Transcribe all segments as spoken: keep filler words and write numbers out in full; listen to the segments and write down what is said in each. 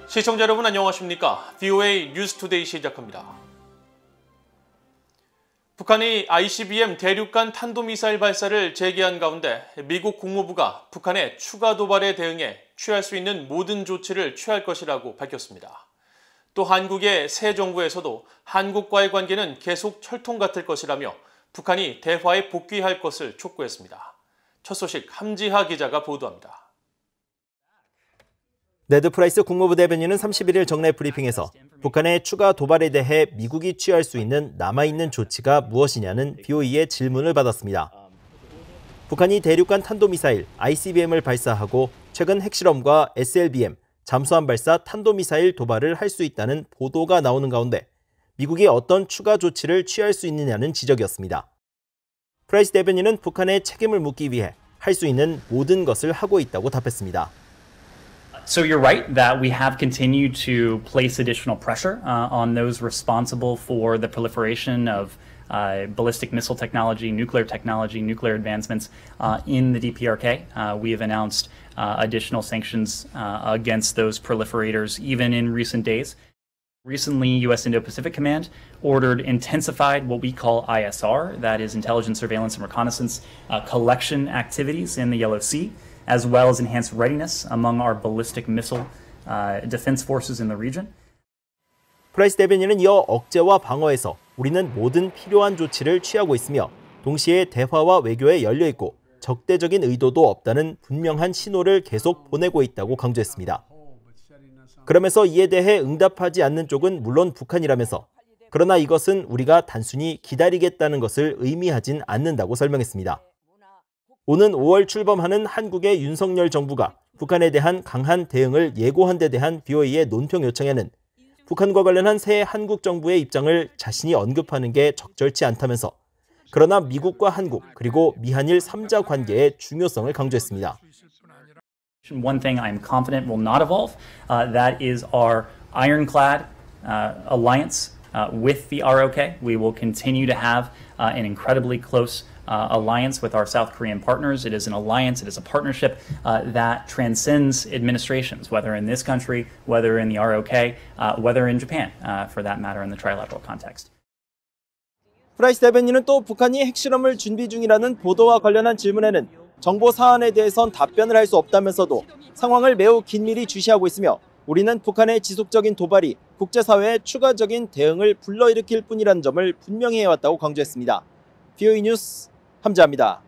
시청자 여러분 안녕하십니까? 브이오에이 뉴스투데이 시작합니다. 북한이 아이씨비엠 대륙간 탄도미사일 발사를 재개한 가운데 미국 국무부가 북한의 추가 도발에 대응해 취할 수 있는 모든 조치를 취할 것이라고 밝혔습니다. 또 한국의 새 정부에서도 한국과의 관계는 계속 철통 같을 것이라며 북한이 대화에 복귀할 것을 촉구했습니다. 첫 소식 함지하 기자가 보도합니다. 네드 프라이스 국무부 대변인은 삼십일 일 정례 브리핑에서 북한의 추가 도발에 대해 미국이 취할 수 있는 남아있는 조치가 무엇이냐는 브이오이의 질문을 받았습니다. 북한이 대륙간 탄도미사일 아이씨비엠을 발사하고 최근 핵실험과 에스엘비엠, 잠수함 발사 탄도미사일 도발을 할 수 있다는 보도가 나오는 가운데 미국이 어떤 추가 조치를 취할 수 있느냐는 지적이었습니다. 프라이스 대변인은 북한의 책임을 묻기 위해 할 수 있는 모든 것을 하고 있다고 답했습니다. So you're right that we have continued to place additional pressure uh, on those responsible for the proliferation of uh, ballistic missile technology, nuclear technology, nuclear advancements uh, in the D P R K. Uh, we have announced uh, additional sanctions uh, against those proliferators even in recent days. Recently, U S Indo-Pacific Command ordered intensified what we call I S R, that is intelligence, surveillance, and reconnaissance uh, collection activities in the Yellow Sea, as well as enhanced readiness among our ballistic missile uh, defense forces in the region. 프라이스 대변인은 이어 억제와 방어에서 우리는 모든 필요한 조치를 취하고 있으며 동시에 대화와 외교에 열려 있고 적대적인 의도도 없다는 분명한 신호를 계속 보내고 있다고 강조했습니다. 그러면서 이에 대해 응답하지 않는 쪽은 물론 북한이라면서 그러나 이것은 우리가 단순히 기다리겠다는 것을 의미하진 않는다고 설명했습니다. 오는 오월 출범하는 한국의 윤석열 정부가 북한에 대한 강한 대응을 예고한 데 대한 브이오에이의 논평 요청에는 북한과 관련한 새 한국 정부의 입장을 자신이 언급하는 게 적절치 않다면서 그러나 미국과 한국 그리고 미한일 삼자 관계의 중요성을 강조했습니다. One thing I'm confident will not evolve, uh, that is our ironclad uh, alliance uh, with the R O K. We will continue to have uh, an incredibly close uh, alliance with our South Korean partners. It is an alliance, it is a partnership uh, that transcends administrations, whether in this country, whether in the R O K, uh, whether in Japan, uh, for that matter, in the trilateral context. 프라이스 대변인은 또 북한이 핵실험을 준비 중이라는 보도와 관련한 질문에는 정보 사안에 대해선 답변을 할 수 없다면서도 상황을 매우 긴밀히 주시하고 있으며 우리는 북한의 지속적인 도발이 국제사회의 추가적인 대응을 불러일으킬 뿐이라는 점을 분명히 해왔다고 강조했습니다. 브이오에이 뉴스 함지하입니다.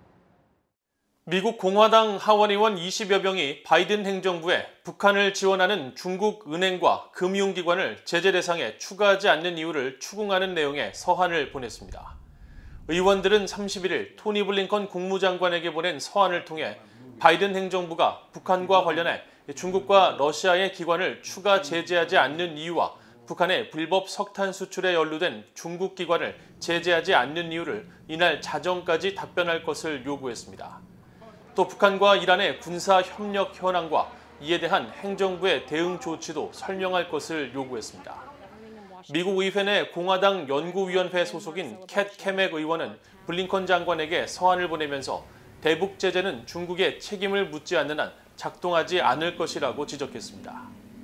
미국 공화당 하원의원 이십여 명이 바이든 행정부에 북한을 지원하는 중국 은행과 금융기관을 제재 대상에 추가하지 않는 이유를 추궁하는 내용의 서한을 보냈습니다. 의원들은 삼십일 일 토니 블링컨 국무장관에게 보낸 서한을 통해 바이든 행정부가 북한과 관련해 중국과 러시아의 기관을 추가 제재하지 않는 이유와 북한의 불법 석탄 수출에 연루된 중국 기관을 제재하지 않는 이유를 이날 자정까지 답변할 것을 요구했습니다. 또 북한과 이란의 군사 협력 현황과 이에 대한 행정부의 대응 조치도 설명할 것을 요구했습니다. 미국 의회 내 공화당 연구위원회 소속인 캣 케맥 의원은 블링컨 장관에게 서한을 보내면서 대북 제재는 중국의 책임을 묻지 않는 한 작동하지 않을 것이라고 지적했습니다.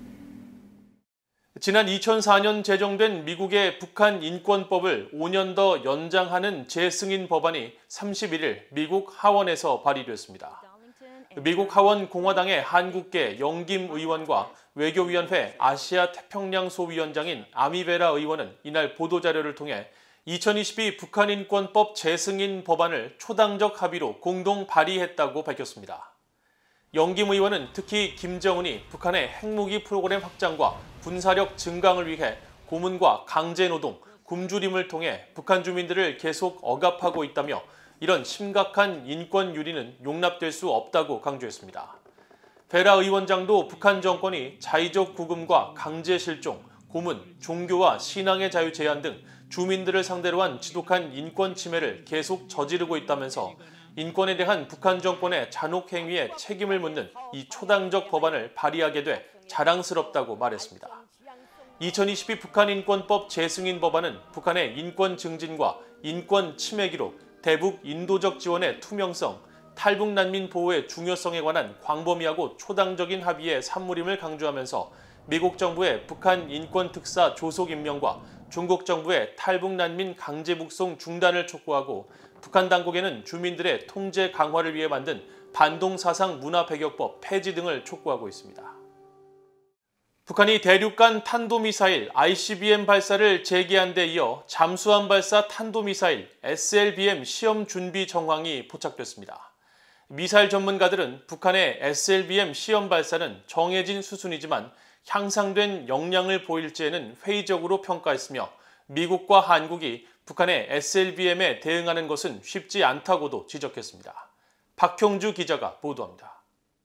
지난 이천사 년 제정된 미국의 북한 인권법을 오 년 더 연장하는 재승인 법안이 삼십일 일 미국 하원에서 발의됐습니다. 미국 하원 공화당의 한국계 영김 의원과 외교위원회 아시아 태평양 소위원장인 아미베라 의원은 이날 보도자료를 통해 이천이십이 북한인권법 재승인 법안을 초당적 합의로 공동 발의했다고 밝혔습니다. 영김 의원은 특히 김정은이 북한의 핵무기 프로그램 확장과 군사력 증강을 위해 고문과 강제노동, 굶주림을 통해 북한 주민들을 계속 억압하고 있다며 이런 심각한 인권 유린은 용납될 수 없다고 강조했습니다. 베라 의원장도 북한 정권이 자의적 구금과 강제 실종, 고문, 종교와 신앙의 자유 제한 등 주민들을 상대로 한 지독한 인권 침해를 계속 저지르고 있다면서 인권에 대한 북한 정권의 잔혹 행위에 책임을 묻는 이 초당적 법안을 발의하게 돼 자랑스럽다고 말했습니다. 이천이십이 북한인권법 재승인 법안은 북한의 인권 증진과 인권 침해 기록, 대북 인도적 지원의 투명성, 탈북 난민 보호의 중요성에 관한 광범위하고 초당적인 합의의 산물임을 강조하면서 미국 정부의 북한 인권특사 조속 임명과 중국 정부의 탈북 난민 강제 북송 중단을 촉구하고 북한 당국에는 주민들의 통제 강화를 위해 만든 반동사상 문화배격법 폐지 등을 촉구하고 있습니다. 북한이 대륙간 탄도미사일 아이씨비엠 발사를 재개한 데 이어 잠수함 발사 탄도미사일 에스엘비엠 시험 준비 정황이 포착됐습니다. 미사일 전문가들은 북한의 에스엘비엠 시험 발사는 정해진 수순이지만 향상된 역량을 보일지에는 회의적으로 평가했으며 미국과 한국이 북한의 에스엘비엠에 대응하는 것은 쉽지 않다고도 지적했습니다. 박형주 기자가 보도합니다.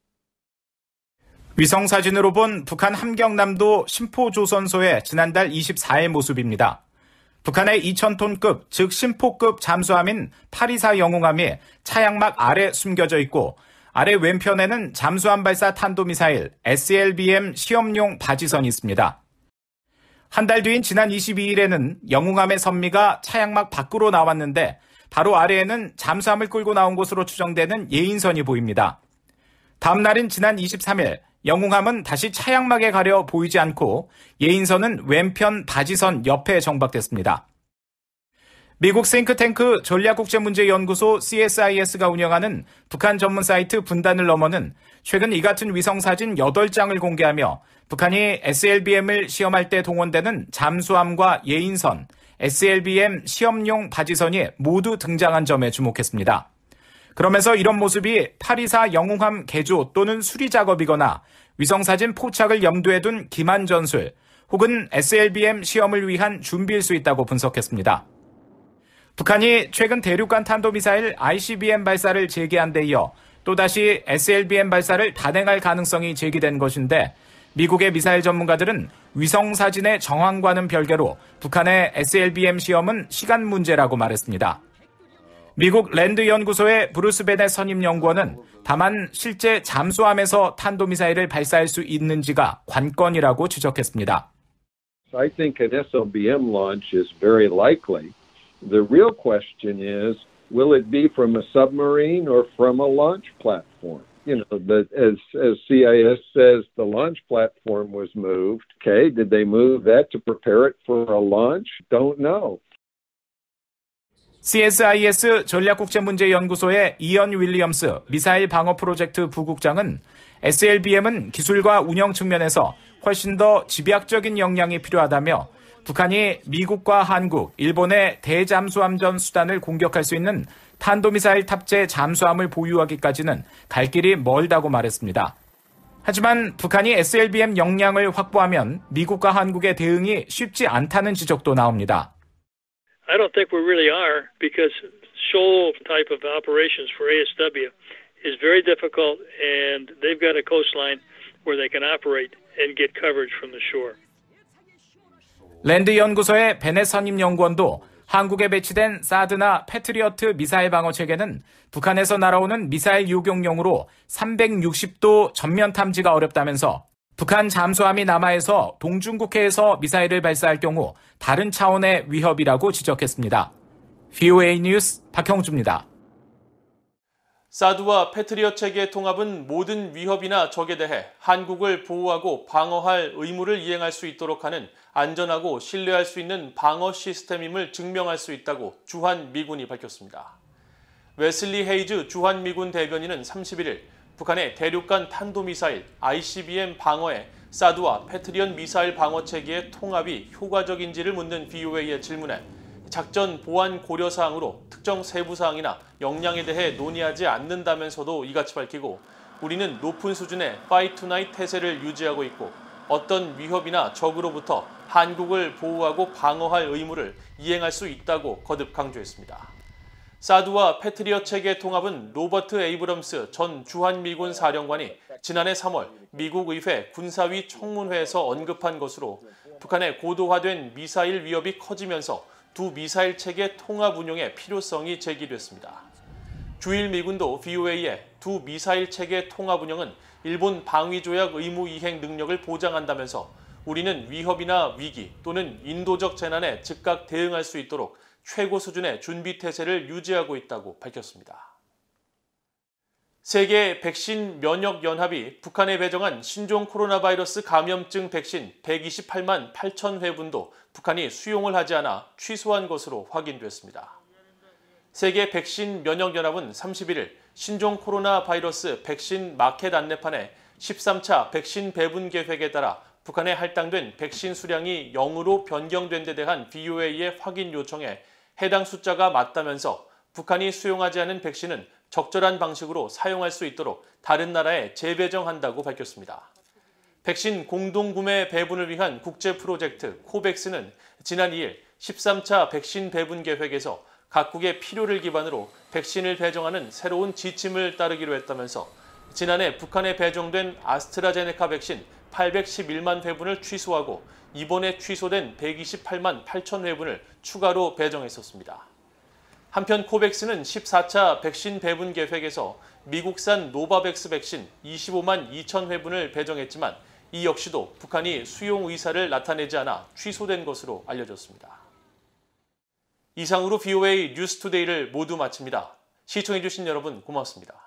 위성사진으로 본 북한 함경남도 심포조선소의 지난달 이십사일 모습입니다. 북한의 이천 톤급, 즉 심포급 잠수함인 팔이사 영웅함이 차양막 아래 숨겨져 있고 아래 왼편에는 잠수함 발사 탄도미사일 에스엘비엠 시험용 바지선이 있습니다. 한 달 뒤인 지난 이십이일에는 영웅함의 선미가 차양막 밖으로 나왔는데 바로 아래에는 잠수함을 끌고 나온 것으로 추정되는 예인선이 보입니다. 다음 날인 지난 이십삼일 영웅함은 다시 차양막에 가려 보이지 않고 예인선은 왼편 바지선 옆에 정박됐습니다. 미국 싱크탱크 전략국제문제연구소 씨에스아이에스가 운영하는 북한 전문 사이트 분단을 넘어는 최근 이 같은 위성사진 여덟 장을 공개하며 북한이 에스엘비엠을 시험할 때 동원되는 잠수함과 예인선, 에스엘비엠 시험용 바지선이 모두 등장한 점에 주목했습니다. 그러면서 이런 모습이 팔이사 영웅함 개조 또는 수리 작업이거나 위성사진 포착을 염두에 둔 기만 전술 혹은 에스엘비엠 시험을 위한 준비일 수 있다고 분석했습니다. 북한이 최근 대륙간 탄도미사일 아이씨비엠 발사를 재개한 데 이어 또다시 에스엘비엠 발사를 단행할 가능성이 제기된 것인데 미국의 미사일 전문가들은 위성사진의 정황과는 별개로 북한의 에스엘비엠 시험은 시간 문제라고 말했습니다. 미국 랜드 연구소의 브루스 베넷 선임 연구원은 다만 실제 잠수함에서 탄도미사일을 발사할 수 있는지가 관건이라고 지적했습니다. I think an 에스엘비엠 launch is very likely. The real question is, will it be from a submarine or from a launch platform? You know, the, as, as 씨 아이 에스 says, the launch platform was moved. Okay, did they move that to prepare it for a launch? Don't know. 씨에스아이에스 전략국제문제연구소의 이언 윌리엄스 미사일 방어 프로젝트 부국장은 에스엘비엠은 기술과 운영 측면에서 훨씬 더 집약적인 역량이 필요하다며 북한이 미국과 한국, 일본의 대잠수함전 수단을 공격할 수 있는 탄도미사일 탑재 잠수함을 보유하기까지는 갈 길이 멀다고 말했습니다. 하지만 북한이 에스엘비엠 역량을 확보하면 미국과 한국의 대응이 쉽지 않다는 지적도 나옵니다. I don't think we really are because shoal type of operations for 에스더블유 is very difficult and they've got a coastline where they can operate and get coverage from the shore. 랜드 연구소의 베넷 선임 연구원도 한국에 배치된 사드나 패트리어트 미사일 방어 체계는 북한에서 날아오는 미사일 요격용으로 삼백육십 도 전면 탐지가 어렵다면서 북한 잠수함이 남하에서 동중국해에서 미사일을 발사할 경우 다른 차원의 위협이라고 지적했습니다. 브이오에이 뉴스 박형주입니다. 사드와 패트리엇 체계의 통합은 모든 위협이나 적에 대해 한국을 보호하고 방어할 의무를 이행할 수 있도록 하는 안전하고 신뢰할 수 있는 방어 시스템임을 증명할 수 있다고 주한미군이 밝혔습니다. 웨슬리 헤이즈 주한미군 대변인은 삼십일일 북한의 대륙간 탄도미사일 아이씨비엠 방어에 사드와 패트리엇 미사일 방어 체계의 통합이 효과적인지를 묻는 브이오에이의 질문에 작전 보안 고려사항으로 특정 세부사항이나 역량에 대해 논의하지 않는다면서도 이같이 밝히고 우리는 높은 수준의 파이트 투나잇 태세를 유지하고 있고 어떤 위협이나 적으로부터 한국을 보호하고 방어할 의무를 이행할 수 있다고 거듭 강조했습니다. 사드와 패트리엇 체계 통합은 로버트 에이브럼스 전 주한미군 사령관이 지난해 삼월 미국 의회 군사위 청문회에서 언급한 것으로 북한의 고도화된 미사일 위협이 커지면서 두 미사일 체계 통합 운용의 필요성이 제기됐습니다. 주일 미군도 브이오에이에 두 미사일 체계 통합 운영은 일본 방위조약 의무 이행 능력을 보장한다면서 우리는 위협이나 위기 또는 인도적 재난에 즉각 대응할 수 있도록 최고 수준의 준비 태세를 유지하고 있다고 밝혔습니다. 세계 백신 면역 연합이 북한에 배정한 신종 코로나 바이러스 감염증 백신 백이십팔만 팔천 회분도 북한이 수용을 하지 않아 취소한 것으로 확인됐습니다. 세계 백신 면역 연합은 삼십일 일 신종 코로나 바이러스 백신 마켓 안내판에 십삼 차 백신 배분 계획에 따라 북한에 할당된 백신 수량이 영으로 변경된 데 대한 브이오에이의 확인 요청에 해당 숫자가 맞다면서 북한이 수용하지 않은 백신은 적절한 방식으로 사용할 수 있도록 다른 나라에 재배정한다고 밝혔습니다. 백신 공동구매 배분을 위한 국제 프로젝트 코백스는 지난 이 일 십삼 차 백신 배분 계획에서 각국의 필요를 기반으로 백신을 배정하는 새로운 지침을 따르기로 했다면서 지난해 북한에 배정된 아스트라제네카 백신 팔백십일만 회분을 취소하고 이번에 취소된 백이십팔만 팔천 회분을 추가로 배정했었습니다. 한편 코백스는 십사 차 백신 배분 계획에서 미국산 노바백스 백신 이십오만 이천 회분을 배정했지만 이 역시도 북한이 수용 의사를 나타내지 않아 취소된 것으로 알려졌습니다. 이상으로 브이오에이 뉴스투데이를 모두 마칩니다. 시청해주신 여러분 고맙습니다.